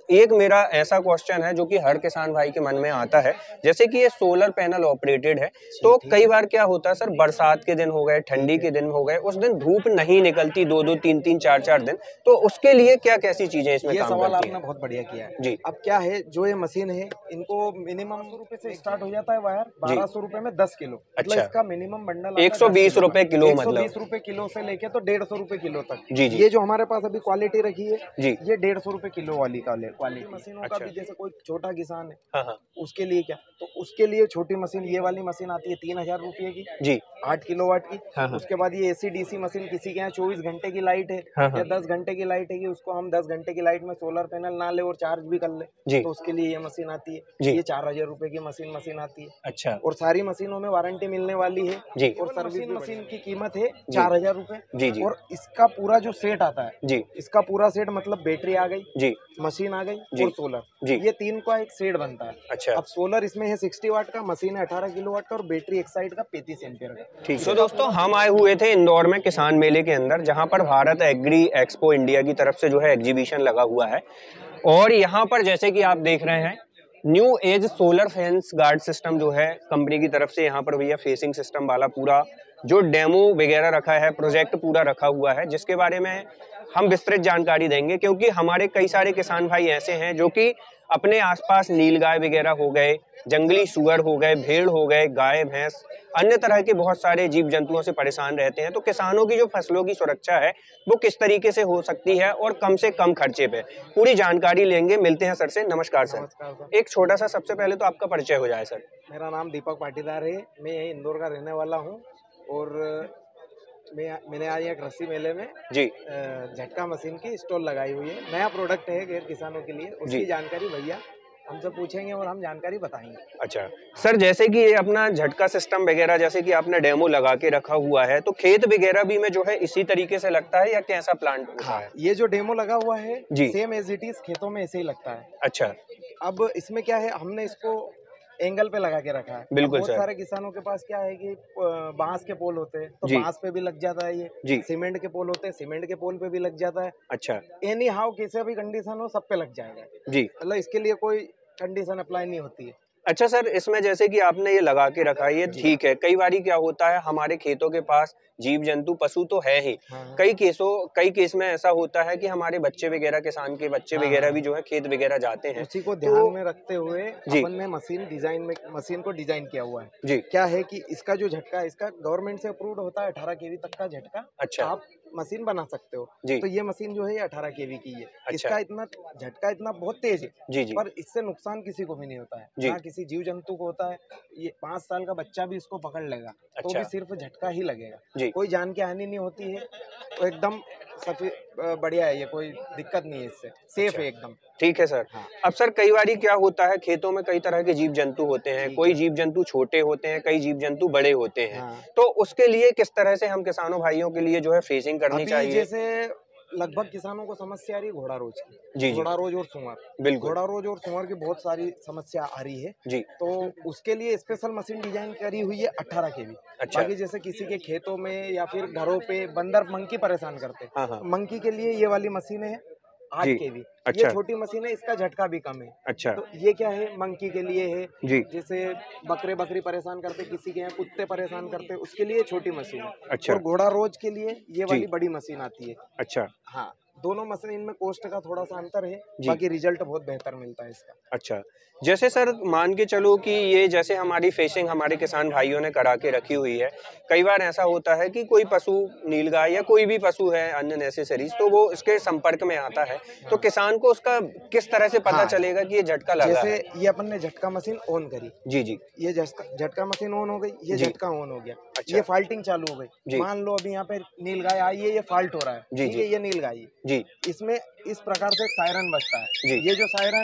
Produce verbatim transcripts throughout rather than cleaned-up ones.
एक मेरा ऐसा क्वेश्चन है जो कि हर किसान भाई के मन में आता है, जैसे कि ये सोलर पैनल ऑपरेटेड है, तो कई बार क्या होता है सर, बरसात के दिन हो गए, ठंडी के दिन हो गए, उस दिन धूप नहीं निकलती दो दो तीन तीन चार चार दिन, तो उसके लिए क्या कैसी चीजें इसमें ये काम सवाल करती आपने हैं? बहुत बढ़िया किया है जी। अब क्या है, जो ये मशीन है इनको मिनिमम सौ रुपए से स्टार्ट हो जाता है वायर, बारह सौ रुपए में दस किलो। मतलब अच्छा। इसका मिनिमम बंडल एक सौ बीस रुपए किलो, एक सौ मतलब बीस रुपए किलो से लेके तो डेढ़ सौ रुपए किलो तक। जी जी। ये जो हमारे पास अभी क्वालिटी रखी है जी। ये डेढ़ सौ रुपए किलो वाली क्वालिटी मशीनों का अच्छा। भी, जैसे कोई छोटा किसान है हाँ हाँ। उसके लिए क्या, तो उसके लिए छोटी मशीन ये वाली मशीन आती है तीन हजार रुपये की जी। आठ किलो वाट की। हाँ हाँ। उसके बाद ये एसी डीसी मशीन, किसी के यहाँ चौबीस घंटे की लाइट है हाँ हाँ। या दस घंटे की लाइट है कि उसको हम दस घंटे की लाइट में सोलर पैनल ना ले और चार्ज भी कर ले, जी। तो उसके लिए ये मशीन आती है। जी। ये चार हजार रुपए की मशीन मशीन आती है। अच्छा। और सारी मशीनों में वारंटी मिलने वाली है जी। और सर्विस मशीन की कीमत है जी। चार हजार रुपए। जी जी। और इसका पूरा जो सेट आता है जी। इसका पूरा सेट, मतलब बैटरी आ गई जी। मशीन आ गई जी। और सोलर, जी। ये तीन का एक सेट बनता है। अच्छा। अब सोलर इसमें है साठ वाट का, मशीन है अठारह किलो वाट का और बैटरी एक साइड का पैंतीस एम्पियर का। ठीक। तो दोस्तों हम आए हुए थे इंदौर में किसान मेले के अंदर, जहां पर भारत एग्री एक्सपो इंडिया की तरफ से जो है एग्जीबिशन लगा हुआ है, और यहाँ पर जैसे कि आप देख रहे हैं new age solar fence guard system जो है कंपनी की तरफ से यहाँ पर भैया फेसिंग सिस्टम वाला पूरा जो डेमो वगैरह रखा है, प्रोजेक्ट पूरा रखा हुआ है, जिसके बारे में हम विस्तृत जानकारी देंगे, क्योंकि हमारे कई सारे किसान भाई ऐसे हैं जो कि अपने आसपास नीलगाय वगैरह हो गए, जंगली सुअर हो गए, भेड़ हो गए, गाय भैंस, अन्य तरह के बहुत सारे जीव जंतुओं से परेशान रहते हैं। तो किसानों की जो फसलों की सुरक्षा है वो किस तरीके से हो सकती है और कम से कम खर्चे पे, पूरी जानकारी लेंगे। मिलते हैं सर से। नमस्कार सर। नमस्कार सर। एक छोटा सा सबसे पहले तो आपका परिचय हो जाए सर। मेरा नाम दीपक पाटीदार है, मैं यही इंदौर का रहने वाला हूँ और मैं मैंने आज एक कृषि मेले में जी झटका मशीन की स्टॉल लगाई हुई है। नया प्रोडक्ट है गैर किसानों के लिए, उसकी जानकारी भैया हमसे पूछेंगे और हम जानकारी बताएंगे। अच्छा सर, जैसे कि ये अपना झटका सिस्टम वगैरह जैसे कि आपने डेमो लगा के रखा हुआ है, तो खेत वगैरह भी में जो है इसी तरीके से लगता है या कैसा प्लांट होता है? ये जो डेमो लगा हुआ है जी, सेम एज इट इज खेतों में ऐसे ही लगता है। अच्छा। अब इसमें क्या है, हमने इसको एंगल पे लगा के रखा है। बिल्कुल बहुत सर। सारे किसानों के पास क्या है कि बांस के पोल होते हैं, तो जी। बांस पे भी लग जाता है ये। जी। सीमेंट के पोल होते हैं, सीमेंट के पोल पे भी लग जाता है। अच्छा। एनी हाउ किसी भी कंडीशन हो सब पे लग जाएगा जी। मतलब इसके लिए कोई कंडीशन अप्लाई नहीं होती है। अच्छा सर, इसमें जैसे कि आपने ये लगा के रखा है ये ठीक है, कई बारी क्या होता है हमारे खेतों के पास जीव जंतु पशु तो है ही, हाँ। कई केसों कई केस में ऐसा होता है कि हमारे बच्चे वगैरह, किसान के बच्चे हाँ। वगैरह भी जो है खेत वगैरह जाते हैं, उसी को ध्यान तो में रखते हुए जी। अपन ने मशीन डिजाइन में मशीन को डिजाइन किया हुआ है। जी। क्या है कि इसका जो झटका है इसका गवर्नमेंट से अप्रूव्ड होता है, अठारह केवी तक का झटका अच्छा। आप मशीन बना सकते हो। जी। तो ये मशीन जो है ये अठारह केवी की है। अच्छा। इसका इतना झटका इतना बहुत तेज है जी जी। पर इससे नुकसान किसी को भी नहीं होता है, जी। ना किसी जीव जंतु को होता है। ये पाँच साल का बच्चा भी इसको पकड़ लेगा तो अच्छा। भी सिर्फ झटका ही लगेगा, जी। कोई जान की हानि नहीं होती है। तो एकदम सफी बढ़िया है, ये कोई दिक्कत नहीं है, इससे सेफ अच्छा। है एकदम। ठीक है सर। हाँ। अब सर कई बारी क्या होता है खेतों में कई तरह के जीव जंतु होते हैं, कोई जीव जंतु छोटे होते हैं, कई जीव जंतु बड़े होते हैं, हाँ। तो उसके लिए किस तरह से हम किसानों भाइयों के लिए जो है फेसिंग करनी अभी चाहिए? जैसे लगभग किसानों को समस्या आ रही है घोड़ा रोज की। जी जी। घोड़ा रोज और सुअर, बिल्कुल। घोड़ा रोज और सुअर की बहुत सारी समस्या आ रही है जी। तो उसके लिए स्पेशल मशीन डिजाइन करी हुई है अठारह केवी। अच्छा। बाकी जैसे किसी के खेतों में या फिर घरों पे बंदर मंकी परेशान करते हैं, हाँ हाँ। मंकी के लिए ये वाली मशीन है आठ केवी। अच्छा। ये छोटी मशीन है, इसका झटका भी कम है। अच्छा। तो ये क्या है, मंकी के लिए है। जी। जैसे बकरे बकरी परेशान करते, किसी के यहाँ कुत्ते परेशान करते, उसके लिए छोटी मशीन है। अच्छा। और घोड़ा रोज के लिए ये वाली बड़ी मशीन आती है। अच्छा। हाँ, दोनों मशीन इनमें कॉस्ट का थोड़ा सा अंतर है, बाकी रिजल्ट बहुत बेहतर मिलता है इसका। अच्छा, जैसे सर मान के चलो कि ये जैसे हमारी फेसिंग हमारे किसान भाइयों ने करा के रखी हुई है, कई बार ऐसा होता है कि कोई पशु, नीलगाय या कोई भी पशु है अन्य नेसेसरीज, तो वो इसके संपर्क में आता है, तो किसान को उसका किस तरह से पता हाँ। चलेगा कि ये झटका लगा है? जैसे ये अपन ने झटका मशीन ऑन करी, जी जी। ये झटका झटका मशीन ऑन हो गई, ये जी। झटका ऑन हो गया। अच्छा। ये फाल्टिंग चालू हो जी। गई। मान लो अभी यहाँ पे नीलगाय आई है, ये फाल्ट हो रहा है, जी ठीक जी। है, ये नीलगाय है। जी। इसमें इस प्रकार से एक सायरन बजता है। जी। ये जो सायरन है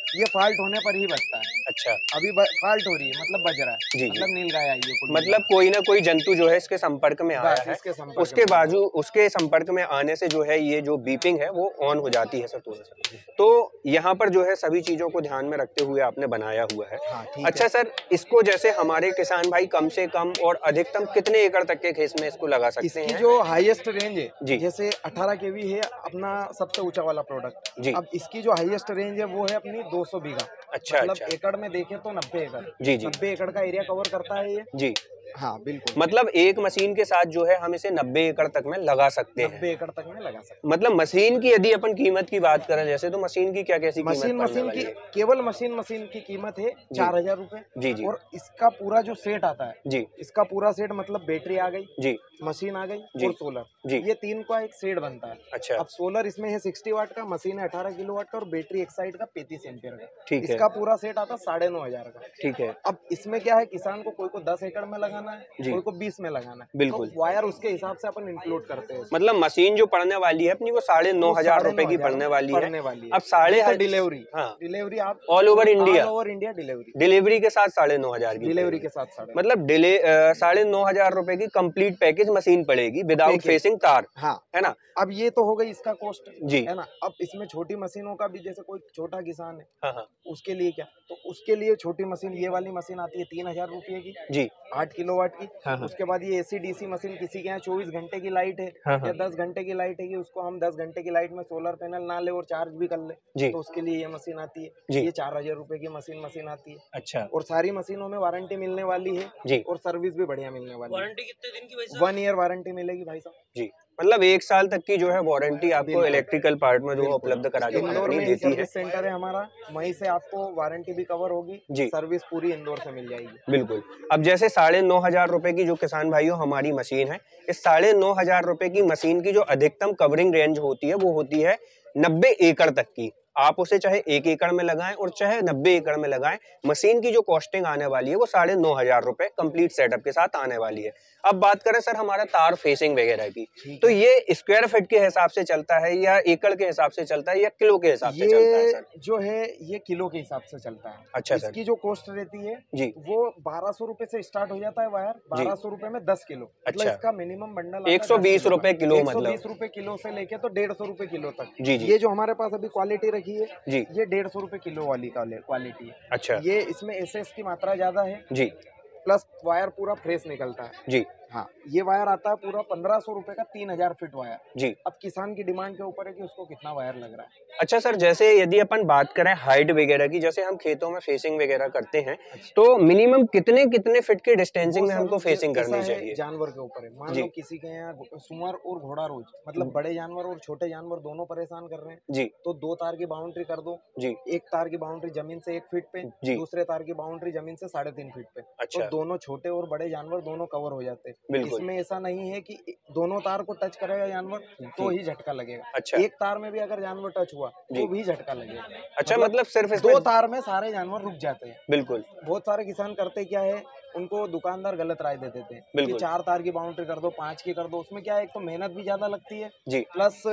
ये फॉल्ट होने पर ही बजता है। अच्छा, अभी फॉल्ट हो रही है मतलब बज रहा है, जी, मतलब जी। नील गाय आई है, मतलब कोई ना कोई जंतु जो है इसके संपर्क में आया बस है, इसके संपर्क उसके में आया है। बाजू उसके संपर्क में आने से जो है ये जो बीपिंग है वो ऑन हो जाती है सर थोड़ा सा। तो यहाँ पर जो है सभी चीज़ों को ध्यान में रखते हुए आपने बनाया हुआ है। हाँ, ठीक अच्छा है। सर, इसको जैसे हमारे किसान भाई कम से कम और अधिकतम कितने एकड़ तक के खेत में इसको लगा सकते इसकी हैं? जो हाईएस्ट रेंज है, जी। जैसे अठारह केवी है अपना सबसे ऊंचा वाला प्रोडक्ट। जी। अब इसकी जो हाईएस्ट रेंज है वो है अपनी दो सौ बीघा। अच्छा, मतलब अच्छा। एकड़ में देखें तो नब्बे एकड़। जी, जी। नब्बे एकड़ का एरिया कवर करता है ये। जी। हाँ, बिल्कुल। मतलब एक मशीन के साथ जो है हम इसे नब्बे एकड़ तक में लगा सकते हैं। नब्बे एकड़ तक में लगा सकते हैं। मतलब मशीन की यदि अपन कीमत की बात करें जैसे, तो मशीन की क्या कैसी कीमत मशीन पड़ने मशीन वाली की है? केवल मशीन मशीन की कीमत है जी। चार हजार रुपए। जी, जी। और इसका पूरा जो सेट आता है, जी। इसका पूरा सेट मतलब बैटरी आ गई, जी। मशीन आ गई जी। और सोलर, जी। ये तीन का एक सेट बनता है। अच्छा। अब सोलर इसमें है साठ वाट का, मशीन है अठारह किलो वाट का और बैटरी एक साइड का पैंतीस एम्पियर का। ठीक है। इसका पूरा सेट आता है साढ़े नौ हजार का। ठीक है। अब इसमें क्या है, किसान को कोई को दस एकड़ में लगाना है, जी। कोई को बीस में लगाना है, बिल्कुल। तो वायर उसके हिसाब से अपन इंक्लूड करते हैं। मतलब मशीन जो पड़ने वाली है अपनी वो साढ़े नौ वो हजार साढ़े रुपए नौ की हजार पड़ने वाली है। पड़ने वाली है। अब साढ़े With हज- डिलीवरी, हाँ, डिलीवरी आप all over India, all over India delivery, delivery के साथ साढ़े नौ हजार की डिलीवरी पड़ेगी। के साथ साढ़े मतलब डिले अ, साढ़े नौ हजार रुपए की कंप्लीट पैकेज मशीन पड़ेगी विदाउट पैकेज। फेसिंग तार, हाँ, है ना? अब ये तो हो गई इसका कॉस्ट, जी। है ना। अब इसमें छोटी मशीनों का भी, जैसे कोई छोटा किसान है, हाँ, हाँ। उसके लिए क्या, तो उसके लिए छोटी मशीन, ये वाली मशीन आती है तीन हजार रुपये की, जी। आठ किलो वाट की। हाँ, हाँ। उसके बाद ये एसी डीसी मशीन, किसी के यहाँ चौबीस घंटे की लाइट है हाँ, हाँ। या दस घंटे की लाइट है कि उसको हम दस घंटे की लाइट में सोलर पैनल ना ले और चार्ज भी कर ले, जी। तो उसके लिए ये मशीन आती है। जी। ये चार हजार रुपए की मशीन मशीन आती है। अच्छा। और सारी मशीनों में वारंटी मिलने वाली है जी। और सर्विस भी बढ़िया मिलने वाली है। वारंटी कितने दिन की भाई साहब? वन ईयर वारंटी मिलेगी भाई साहब। जी, मतलब एक साल तक की जो है वारंटी आपको बिल्कुल। इलेक्ट्रिकल पार्ट में जो है उपलब्ध करा के इंदौर कंपनी में ही देती है। सर्विस सेंटर है हमारा, वहीं से आपको वारंटी भी कवर होगी। जी। सर्विस पूरी इंदौर से मिल जाएगी। बिल्कुल। अब जैसे साढ़े नौ हजार रुपए की जो किसान भाइयों हमारी मशीन है, इस साढ़े नौ हजार रुपए की मशीन की जो अधिकतम कवरिंग रेंज होती है वो होती है नब्बे एकड़ तक की। आप उसे चाहे एक एकड़ में लगाएं और चाहे नब्बे एकड़ में लगाएं, मशीन की जो कॉस्टिंग आने वाली है वो साढ़े नौ हजार रुपए कंप्लीट सेटअप के साथ आने वाली है। अब बात करें सर हमारा तार फेसिंग वगैरह की, तो ये स्क्वायर फीट के हिसाब से चलता है या एकड़ के हिसाब से चलता है या किलो के हिसाब से चलता है ये सर? जो है ये किलो के हिसाब से चलता है। अच्छा सर। इसकी जो कॉस्ट रहती है जी। वो बारह सौ रुपए से स्टार्ट हो जाता है वायर, बारह सौ रुपए में दस किलो। मतलब अच्छा। इसका मिनिमम बंडल एक सौ बीस रुपए किलो, एक सौ मतलब बीस रुपए किलो से लेके तो डेढ़ सौ रुपए किलो तक। जी, जी। ये जो हमारे पास अभी क्वालिटी रखी है, जी। ये डेढ़ सौ रुपए किलो वाली क्वालिटी है। अच्छा। ये इसमें एसएस की मात्रा ज्यादा है, जी। प्लस वायर पूरा फ्रेश निकलता है। जी। हाँ, ये वायर आता है पूरा पंद्रह सौ रुपए का, तीन हजार फीट वायर। जी। अब किसान की डिमांड के ऊपर है कि उसको कितना वायर लग रहा है। अच्छा सर, जैसे यदि अपन बात करें हाइट वगैरह की, जैसे हम खेतों में फेसिंग वगैरह करते हैं, तो मिनिमम कितने कितने फीट के डिस्टेंसिंग में हमको फेसिंग करनी चाहिए? जानवर के ऊपर है। मान लो किसी के यहाँ सुअर और घोड़ा रोज, मतलब बड़े जानवर और छोटे जानवर दोनों परेशान कर रहे हैं जी, तो दो तार की बाउंड्री कर दो जी। एक तार की बाउंड्री जमीन से एक फीट पे, जी। दूसरे तार की बाउंड्री जमीन से साढ़े तीन फीट पे। अच्छा। तो दोनों छोटे और बड़े जानवर दोनों कवर हो जाते हैं। बिल्कुल। इसमें ऐसा नहीं है कि दोनों तार को टच करेगा जानवर तो ही झटका लगेगा। अच्छा। एक तार में भी अगर जानवर टच हुआ तो भी झटका लगेगा। अच्छा, मतलब सिर्फ दो तार में सारे जानवर रुक जाते हैं। बिल्कुल। बहुत सारे किसान करते क्या है, उनको दुकानदार गलत राय दे देते हैं कि चार तार की बाउंड्री कर दो, पांच की कर दो। उसमें क्या है, एक तो मेहनत भी ज्यादा लगती है जी, प्लस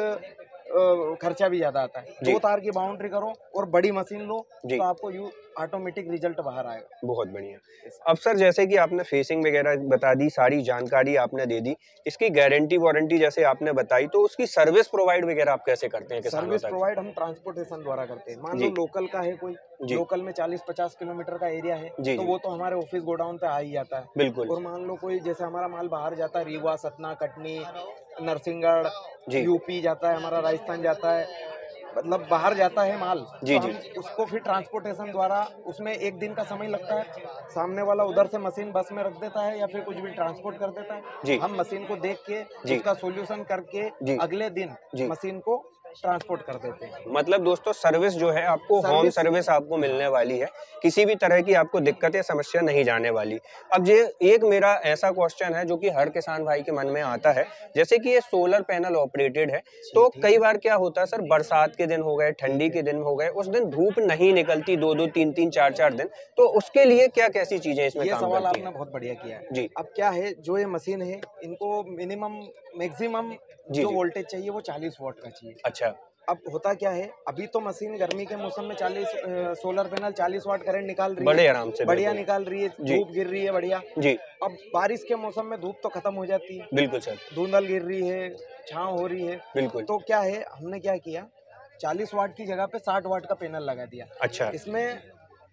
खर्चा भी ज्यादा आता है। दो तार की बाउंड्री करो और बड़ी मशीन लो तो आपको यू ऑटोमेटिक रिजल्ट बाहर आएगा। बहुत बढ़िया। अब सर जैसे कि आपने फेसिंग वगैरह बता दी, सारी जानकारी आपने दे दी, इसकी गारंटी वारंटी जैसे आपने बताई, तो उसकी सर्विस प्रोवाइड वगैरह आप कैसे करते हैं किसानों सर्विस तक? प्रोवाइड हम ट्रांसपोर्टेशन द्वारा करते हैं। मान लो लोकल का है कोई, लोकल में चालीस पचास किलोमीटर का एरिया है जी, तो जी। वो तो हमारे ऑफिस गोडाउन पे आ ही जाता है। बिल्कुल। और मान लो कोई जैसे हमारा माल बाहर जाता है, रीवा, सतना, कटनी, नरसिंहगढ़, यूपी जाता है, हमारा राजस्थान जाता है, मतलब बाहर जाता है माल, जी, तो जी। हम उसको फिर ट्रांसपोर्टेशन द्वारा, उसमें एक दिन का समय लगता है। सामने वाला उधर से मशीन बस में रख देता है या फिर कुछ भी ट्रांसपोर्ट कर देता है। हम मशीन को देख के उसका सॉल्यूशन करके अगले दिन मशीन को ट्रांसपोर्ट कर देते हैं। मतलब दोस्तों सर्विस जो है आपको होम सर्विस आपको मिलने वाली है, किसी भी तरह की आपको दिक्कत या समस्या नहीं जाने वाली। अब ये एक मेरा ऐसा क्वेश्चन है जो कि हर किसान भाई के मन में आता है, जैसे कि ये सोलर पैनल ऑपरेटेड है, तो कई बार क्या होता है सर, बरसात के दिन हो गए, ठंडी के दिन हो गए, उस दिन धूप नहीं निकलती दो दो तीन तीन चार चार दिन, तो उसके लिए क्या कैसी चीजें इसमें ये काम सवाल करती हैं? आपने बहुत बढ़िया किया है जी। अब क्या है, जो ये मशीन है इनको मिनिमम मैक्सिमम जो वोल्टेज चाहिए वो चालीस वोल्ट का चाहिए। अच्छा। अब होता क्या है, अभी तो मशीन गर्मी के मौसम में चालीस सोलर पैनल चालीस वाट करंट निकाल रही है, बड़े आराम से, बढ़िया निकाल रही है, धूप गिर रही है बढ़िया जी। अब बारिश के मौसम में धूप तो खत्म हो जाती है, बिल्कुल सर, धुंधल गिर रही है, छांव हो रही है, बिल्कुल। तो क्या है, हमने क्या किया, चालीस वाट की जगह पे साठ वाट का पैनल लगा दिया। अच्छा, इसमें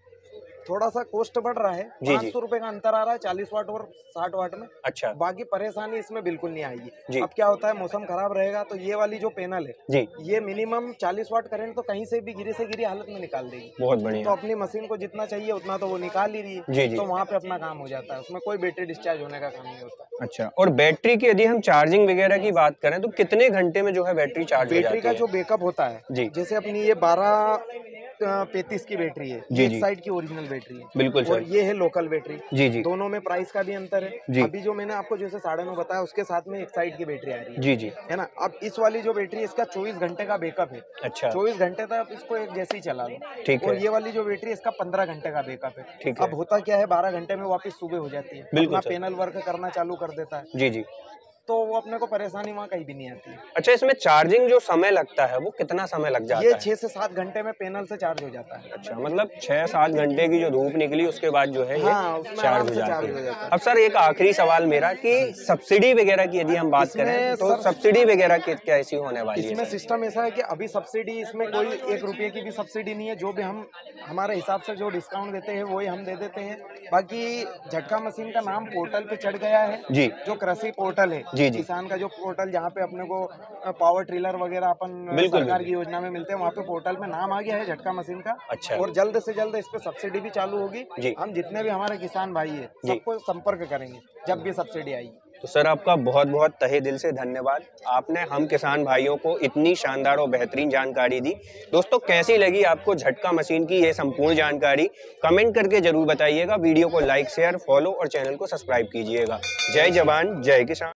थोड़ा सा कॉस्ट बढ़ रहा है, पाँच सौ रुपए का अंतर आ रहा है चालीस वाट और साठ वाट में। अच्छा, बाकी परेशानी इसमें बिल्कुल नहीं आएगी। अब क्या होता है, मौसम खराब रहेगा तो ये वाली जो पैनल है जी, ये मिनिमम चालीस वाट करंट तो कहीं से भी गिरी से गिरी हालत में निकाल देगी। बहुत बढ़िया। तो अपनी मशीन को जितना चाहिए उतना तो वो निकाल ही रही है जी, जी। तो वहाँ पे अपना काम हो जाता है, उसमें कोई बैटरी डिस्चार्ज होने का काम नहीं होता। अच्छा, और बैटरी की यदि हम चार्जिंग वगैरह की बात करें तो कितने घंटे में जो है बैटरी चार्ज हो जाती है? बैटरी का जो बैकअप होता है जी, जैसे अपनी ये बारह पैंतीस की बैटरी है, जी, एक जी। साइड की ओरिजिनल बैटरी है, बिल्कुल और ये है लोकल बैटरी जी, जी। दोनों में प्राइस का भी अंतर है जी। अभी जो मैंने आपको जैसे साढ़े नौ बताया उसके साथ में एक साइड की बैटरी आ रही है जी, जी। है ना। अब इस वाली जो बैटरी है इसका चौबीस घंटे का बैकअप है। अच्छा, चौबीस घंटे तक इसको एक जैसे ही चला लो, ठीक है। और ये वाली जो बैटरी है इसका पंद्रह घंटे का बैकअप है, ठीक है। अब होता क्या है, बारह घंटे में वापस सुबह हो जाती है, अपना पैनल वर्क करना चालू कर देता है जी, जी। तो वो अपने को परेशानी वहाँ कहीं भी नहीं आती है। अच्छा, इसमें चार्जिंग जो समय लगता है वो कितना समय लग जाता है? ये छह से सात घंटे में पैनल से चार्ज हो जाता है। अच्छा, मतलब छह सात घंटे की जो धूप निकली उसके बाद जो है हाँ, ये चार्ज हो जाती है। अब सर एक आखिरी सवाल मेरा कि सब्सिडी वगैरह की यदि हम बात करें तो सब्सिडी वगैरह की कैसी होने वाली है? इसमें सिस्टम ऐसा है कि अभी सब्सिडी इसमें कोई एक रुपये की भी सब्सिडी नहीं है, जो भी हम हमारे हिसाब से जो डिस्काउंट देते हैं वही हम दे देते हैं। बाकी झटका मशीन का नाम पोर्टल पे चढ़ गया है जी, जो कृषि पोर्टल है जी, जी। किसान का जो पोर्टल जहाँ पे अपने को पावर ट्रिलर वगैरह अपन सरकार की योजना में मिलते हैं, वहाँ पे पोर्टल में नाम आ गया है झटका मशीन का। अच्छा, और जल्द से जल्द इस पे सब्सिडी भी चालू होगी। हम जितने भी हमारे किसान भाई है सबको संपर्क करेंगे जब भी सब्सिडी आएगी। तो सर आपका बहुत बहुत तहे दिल से धन्यवाद, आपने हम किसान भाइयों को इतनी शानदार और बेहतरीन जानकारी दी। दोस्तों कैसी लगी आपको झटका मशीन की ये संपूर्ण जानकारी, कमेंट करके जरूर बताइएगा। वीडियो को लाइक शेयर फॉलो और चैनल को सब्सक्राइब कीजिएगा। जय जवान जय किसान।